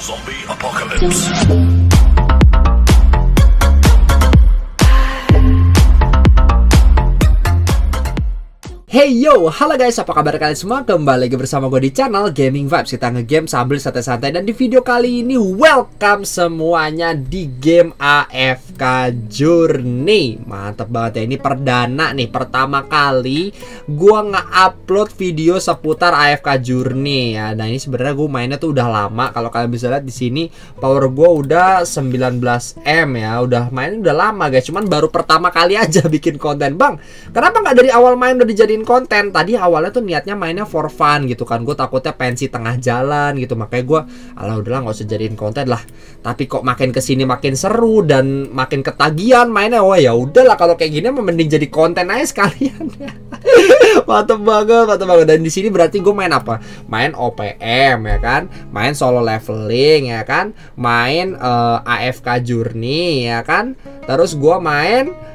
Zombie Apocalypse. Hey yo, halo guys, apa kabar kalian semua? Kembali lagi bersama gue di channel Gaming Vibes. Kita ngegame sambil santai-santai. Dan di video kali ini, welcome semuanya di game AFK Journey. Mantap banget ya, ini perdana nih, pertama kali gue nge-upload video seputar AFK Journey ya. Nah ini sebenarnya gue mainnya tuh udah lama. Kalau kalian bisa lihat di sini, power gue udah 19M ya. Udah main udah lama guys, cuman baru pertama kali aja bikin konten. Bang, kenapa nggak dari awal main udah dijadiin konten? Tadi awalnya tuh niatnya mainnya for fun gitu kan. Gue takutnya pensi tengah jalan gitu. Makanya gue alah udahlah nggak usah jadiin konten lah. Tapi kok makin kesini makin seru dan makin ketagihan mainnya. Wah ya udahlah kalau kayak gini mending jadi konten aja sekalian. Mantep banget, mantep banget. Dan di sini berarti gue main apa? Main OPM ya kan, main solo leveling ya kan, main AFK Journey ya kan. Terus gue main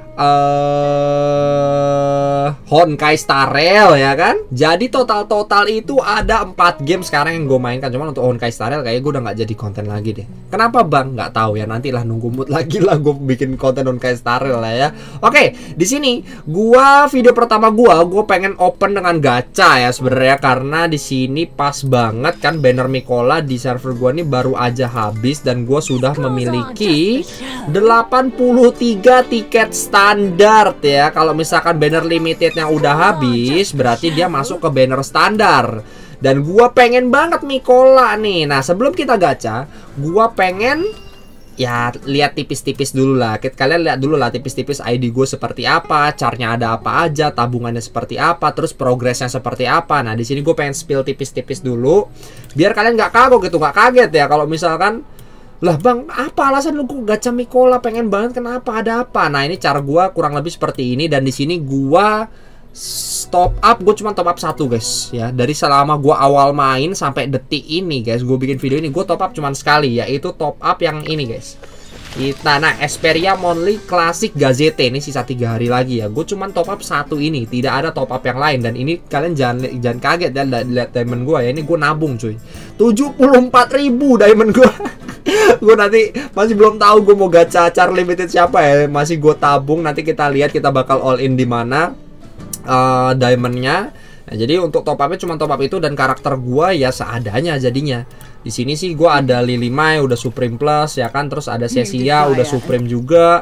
Honkai Star Rail ya kan. Jadi total itu ada 4 game sekarang yang gue mainkan. Cuman untuk Honkai Star Rail kayaknya gue udah nggak jadi konten lagi deh. Kenapa bang? Nggak tahu ya. Nantilah nunggu mood lagi lah gue bikin konten Honkai Star Rail lah ya. Oke, di sini video pertama gue pengen open dengan gacha ya sebenarnya, karena di sini pas banget kan banner Mikola di server gue nih baru aja habis dan gue sudah memiliki 83 tiket standar ya. Kalau misalkan banner limitednya udah habis, berarti dia masuk ke banner standar. Dan gua pengen banget Mikola nih. Nah, sebelum kita gacha, gua pengen ya lihat tipis-tipis dulu lah. Kalian lihat dulu lah tipis-tipis ID gue seperti apa, caranya ada apa aja, tabungannya seperti apa, terus progresnya seperti apa. Nah, di sini gue pengen spill tipis-tipis dulu biar kalian nggak kagok gitu, nggak kaget ya kalau misalkan lah bang, apa alasan lu gacha Mikola pengen banget, kenapa, ada apa? Nah ini cara gua kurang lebih seperti ini. Dan di sini gua top up, gue cuma top up 1 guys ya. Dari selama gua awal main sampai detik ini guys, gue bikin video ini gue top up cuma sekali, yaitu top up yang ini guys. Kita nah Esperia Monthly Classic Gazette ini sisa 3 hari lagi ya. Gue cuman top up 1 ini, tidak ada top up yang lain. Dan ini kalian jangan kaget ya lihat diamond gue ya. Ini gue nabung cuy, 74.000 diamond gue. Gue nanti masih belum tahu gue mau gacha char limited siapa ya. Masih gue tabung, nanti kita lihat kita bakal all in di mana diamondnya. Nah, jadi untuk top upnya cuma top up itu dan karakter gua ya seadanya jadinya. Di sini sih gua ada Lily Mai udah Supreme Plus ya kan, terus ada Cecia udah Supreme juga.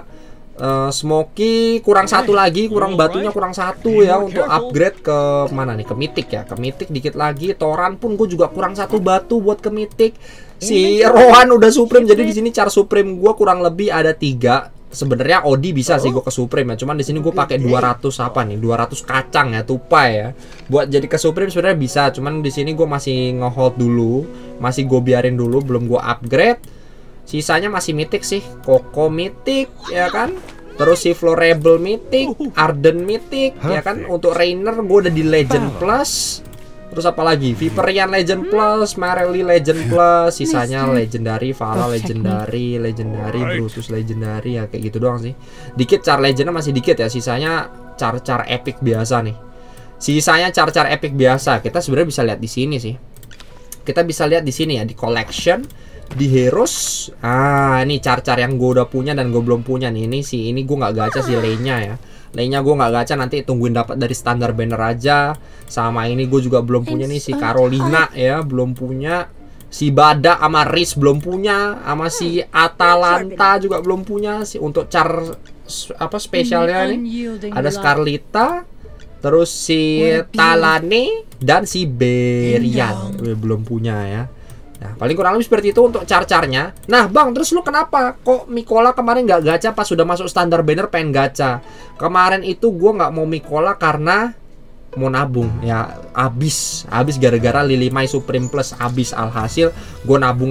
Smoky kurang 1 lagi, kurang batunya kurang 1 ya untuk upgrade ke mana nih, ke Mythic ya, ke Mythic dikit lagi. Toran pun gue juga kurang 1 batu buat ke Mythic. Si Rohan udah Supreme, jadi di sini char Supreme gua kurang lebih ada 3. Sebenarnya Odi bisa sih gue ke Supreme ya, cuman di sini gue pakai 200 apa nih, 200 kacang ya, tupai ya, buat jadi ke Supreme sebenarnya bisa. Cuman di sini gue masih ngehold dulu, masih gue biarin dulu, belum gue upgrade. Sisanya masih Mythic sih, Koko Mythic ya kan, terus si Florable Mythic, Arden Mythic ya kan. Untuk Rainer gue udah di Legend Plus. Terus apa lagi? Viperian Legend Plus, Marelli Legend Plus, sisanya Legendary, Vala Legendary, Brutus Legendary ya, kayak gitu doang sih. Dikit char Legendnya masih dikit ya, sisanya char-char epic biasa nih. Sisanya char-char epic biasa. Kita sebenarnya bisa lihat di sini sih. Kita bisa lihat di sini ya, di collection, di heroes. Ah, ini char-char yang gue udah punya dan gue belum punya nih. Ini gue nggak gacha sih lainnya ya. Lainnya gue nggak gacha, nanti tungguin dapat dari standar banner aja. Sama ini gue juga belum punya nih, si Carolina ya belum punya, si Bada sama Riz belum punya, sama si Atalanta juga belum punya. Si untuk char apa spesialnya nih ada Scarlita, terus si Talane dan si Berian belum punya ya. Nah, paling kurang lebih seperti itu untuk char-charnya. Nah bang, terus lu kenapa kok Mikola kemarin nggak gacha pas sudah masuk standar banner pengen gacha? Kemarin itu gue nggak mau Mikola karena mau nabung ya, habis gara-gara Lily Mai Supreme Plus habis. Alhasil gue nabung.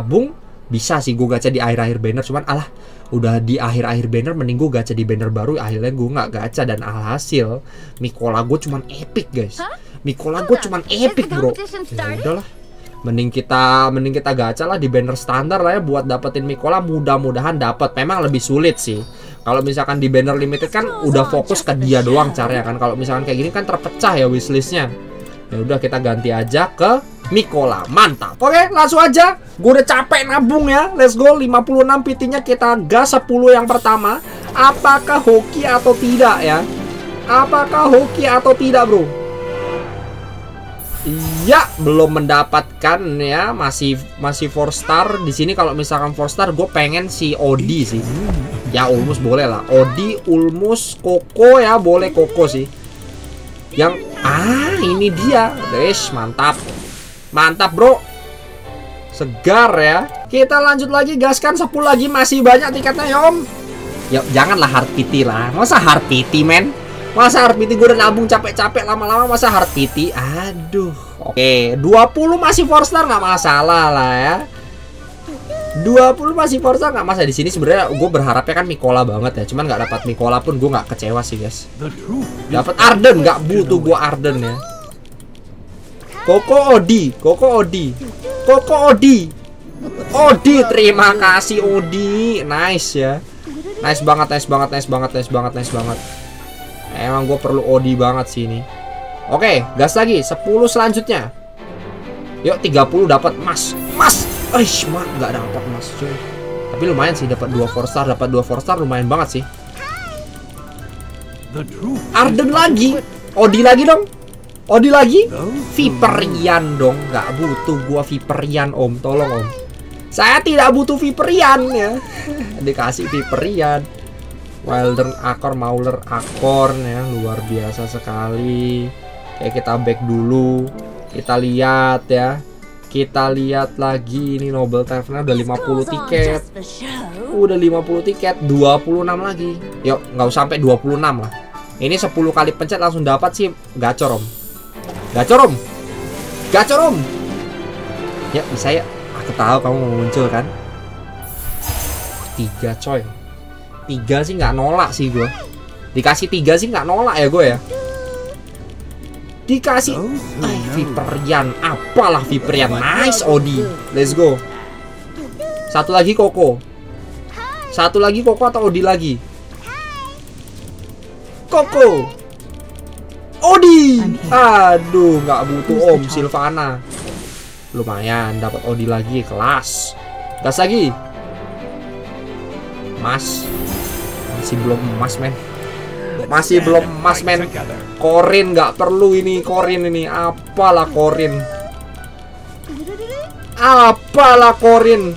Bisa sih gue gacha di akhir-akhir banner, cuman alah udah di akhir-akhir banner mending gue gacha di banner baru. Akhirnya gue nggak gacha dan alhasil Mikola gue cuman epic guys. Mikola gue cuman epic bro. Ya udahlah, mending kita gacha lah di banner standar lah ya buat dapetin Mikola. Mudah-mudahan dapat. Memang lebih sulit sih. Kalau misalkan di banner limited kan udah fokus ke dia doang caranya kan. Kalau misalkan kayak gini kan terpecah ya wishlistnya. Ya udah kita ganti aja ke Mikola. Mantap. Oke, langsung aja. Gue udah capek nabung ya. Let's go. 56 PT-nya kita gas 10 yang pertama. Apakah hoki atau tidak ya? Apakah hoki atau tidak, bro? Iya, belum mendapatkan ya. Masih 4 star. Di sini kalau misalkan 4 star, gue pengen si Odi sih. Ya, Ulmus boleh lah. Odi, Ulmus, Koko ya. Boleh Koko sih. Yang ini dia. Guys, mantap. Mantap, bro. Segar ya. Kita lanjut lagi, gaskan 10 lagi. Masih banyak tiketnya ya, Om. Ya, janganlah hard PT lah. Masa hard PT, men? Masa hard PT, gue udah nabung capek-capek lama-lama, masa hard PT? Aduh. Oke, 20 masih 4 star nggak masalah lah ya. 20 masih 4 star nggak masalah. Di sini sebenarnya gue berharapnya kan Mikola banget ya. Cuman nggak dapat Mikola pun gue nggak kecewa sih, guys. Dapat Arden, nggak butuh gue Arden ya. Koko Odi, Koko Odi, Koko Odi, Odi, terima kasih Odi, nice ya, nice banget, nice banget, nice banget, nice banget, nice banget. Emang gue perlu Odi banget sih ini. Oke, gas lagi, 10 selanjutnya. Yuk, 30 dapat emas, emas, mah nggak dapat emas cuy. Tapi lumayan sih, dapat 2 4 star, dapat 2 4 star lumayan banget sih. Arden lagi, Odi lagi dong. Odi lagi? Viperian dong. Nggak butuh gua Viperian, Om. Tolong, Om. Saya tidak butuh Viperian ya. Dikasih Viperian. Wilder Akor, Mauler Akorn ya. Luar biasa sekali. Oke, kita back dulu. Kita lihat ya. Kita lihat lagi. Ini Noble Tavern udah 50 tiket. Udah 50 tiket. 26 lagi. Yuk, nggak usah sampai 26 lah. Ini 10 kali pencet langsung dapat sih. Gacor, Om. Gacor, Om. Gacor, Om. Ya, bisa ya. Aku tahu kamu mau muncul kan. 3 coy. 3 sih nggak nolak sih gue. Dikasih 3 sih nggak nolak ya gue ya. Dikasih Viperian. Apalah Viperian. Nice Odi. Let's go. Satu lagi Koko. Satu lagi Koko atau Odi lagi? Koko. Odi. Aduh, nggak butuh Om. Silvana. Lumayan, dapat Odi lagi, kelas. Gas lagi. Mas. Masih belum emas, men. Masih belum emas, men. Korin nggak perlu ini, Korin ini. Apalah Korin. Apalah Korin.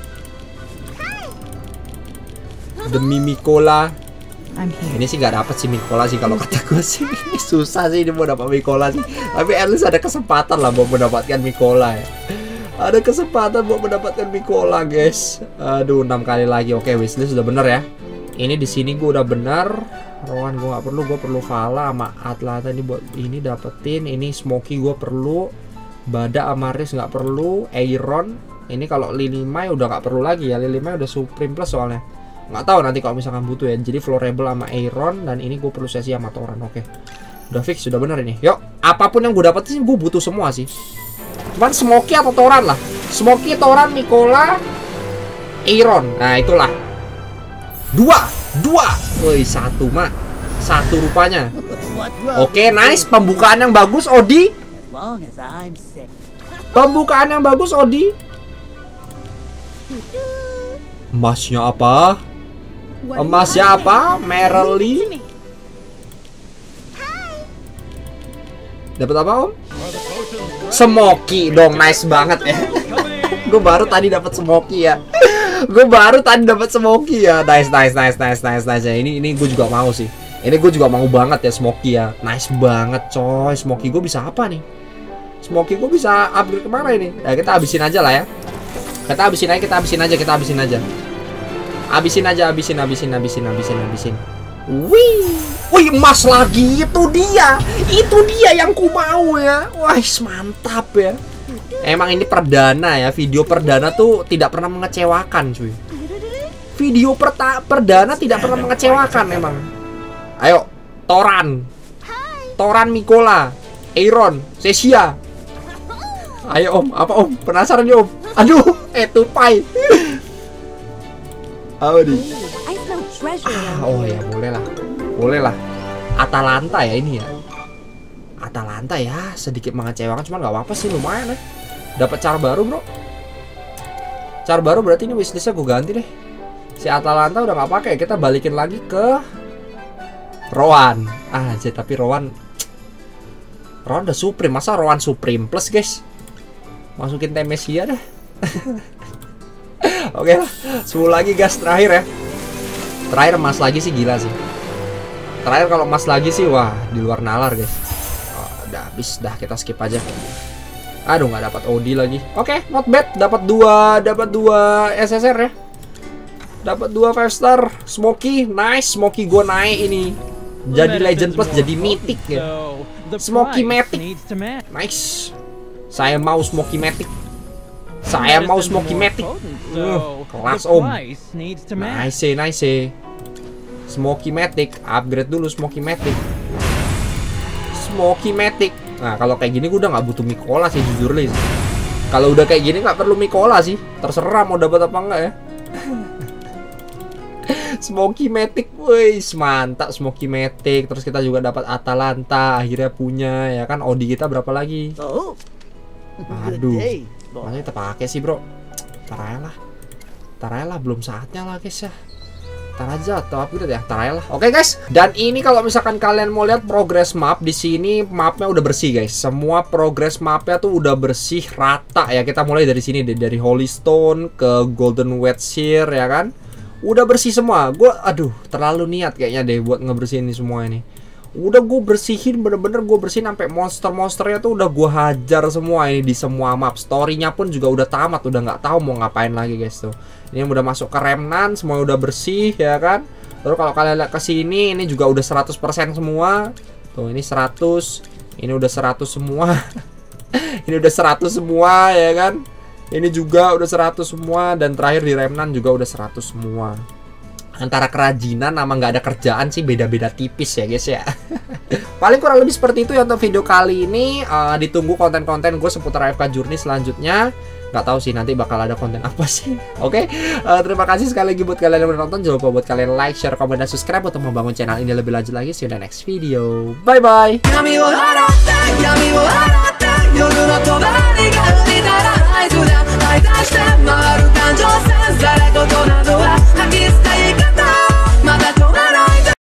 Demi Mikola. Ini sih nggak dapat sih Mikola sih kalau kata gue sih. Susah sih ini mau dapat Mikola sih. Tapi at least ada kesempatan lah buat mendapatkan Mikola ya. Ada kesempatan buat mendapatkan Mikola, guys. Aduh, 6 kali lagi. Oke, wishlist sudah bener ya. Ini di sini gue udah bener. Rowan gue nggak perlu. Gue perlu Vala sama Atlanta ini buat ini dapetin. Ini Smoky gue perlu. Bada Amaris nggak perlu. Aeron. Ini kalau Lilimai udah nggak perlu lagi ya. Lilimai udah Supreme Plus soalnya. Nggak tahu nanti kalau misalkan butuh ya. Jadi Florable sama Aeron. Dan ini gue perlu sesi sama Toran. Oke, udah fix, sudah bener ini. Yuk, apapun yang gue dapetin gue butuh semua sih. Cuman Smoky atau Toran lah. Smoky, Toran, Mikola, Aeron. Nah itulah. Dua. Woi, 1 mak. 1 rupanya. Oke, nice. Pembukaan yang bagus Odi. Pembukaan yang bagus Odi. Emasnya apa? Emasnya apa? Merely. Dapat apa, Om? Smoky dong, nice banget ya. Gue baru tadi dapat Smoky ya. Nice ya. Ini gue juga mau sih. Ini gue juga mau banget ya Smoky ya. Nice banget coy. Smoky gue bisa apa nih? Smoky gue bisa upgrade kemana ini? Ya kita habisin aja lah ya. Kita habisin aja. Habisin. Wih, emas lagi. Itu dia yang ku mau ya. Wah, mantap ya. Emang ini perdana ya. Video perdana tuh tidak pernah mengecewakan, cuy. Video perdana tidak pernah mengecewakan emang. Ayo, Toran Mikola, Aeron, Cecia. Ayo Om, apa Om? Penasaran ya Om? Aduh, Tupai. Apa nih? Oh ya, boleh lah. Atalanta ya ini ya. Atalanta ya, sedikit mengecewakan, cuman nggak apa-apa sih, lumayan ya. Dapat cara baru bro. Cara baru berarti ini wishlistnya gue ganti deh. Si Atalanta udah nggak pakai, kita balikin lagi ke Rowan. Tapi Rowan udah Supreme, masa Rowan Supreme plus guys? Masukin Temesia deh. Oke lah, 10 lagi guys, terakhir ya. Terakhir emas lagi sih, gila sih. Terakhir kalau emas lagi sih, wah di luar nalar guys. Udah habis dah, kita skip aja. Aduh, nggak dapat OD lagi. Oke, not bad. Dapat dua SSR ya. Dapat 2 5 star. Smoky, nice. Smoky gue naik ini. Jadi legend plus, jadi mythic ya. Smoky Matic. Nice. Saya mau Smoky Matic. Saya mau Smoky Matic. Kelas om. Nice. Smoky Matic. Upgrade dulu Smoky Matic. Smoky Matic. Nah, kalau kayak gini gue udah nggak butuh Mikola sih, jujur nih. Kalau udah kayak gini nggak perlu Mikola sih. Terserah mau dapat apa enggak ya. Smoky Matic, wih, mantap Smoky Matic. Terus kita juga dapat Atalanta, akhirnya punya ya kan. Odi kita berapa lagi? Aduh, masa kita pakai sih bro? Tar aja lah, belum saatnya lah guys ya. Tar aja atau upgrade ya, tar aja lah. Oke guys, dan ini kalau misalkan kalian mau lihat progress map di sini, mapnya udah bersih guys. Semua progress mapnya tuh udah bersih rata ya. Kita mulai dari sini deh, dari Holy Stone ke Golden Wedge Shear ya kan. Udah bersih semua. Aduh, terlalu niat kayaknya deh buat ngebersihin ini semua ini. Udah gue bersihin, bener-bener gue bersihin sampai monster-monsternya tuh udah gue hajar semua ini di semua map. Story-nya pun juga udah tamat, udah nggak tahu mau ngapain lagi guys tuh. Ini udah masuk ke Remnant, semua udah bersih ya kan. Terus kalau kalian lihat ke sini, ini juga udah 100% semua. Tuh, ini 100. Ini udah 100 semua. Ini udah 100 semua ya kan. Ini juga udah 100 semua. Dan terakhir di Remnant juga udah 100 semua. Antara kerajinan sama nggak ada kerjaan sih beda-beda tipis ya guys ya. Paling kurang lebih seperti itu ya untuk video kali ini. Ditunggu konten-konten gue seputar AFK Journey selanjutnya. Nggak tahu sih nanti bakal ada konten apa sih. Oke, terima kasih sekali lagi buat kalian yang udah nonton. Jangan lupa buat kalian like, share, komen, dan subscribe untuk membangun channel ini lebih lanjut lagi. See you in the next video. Bye bye.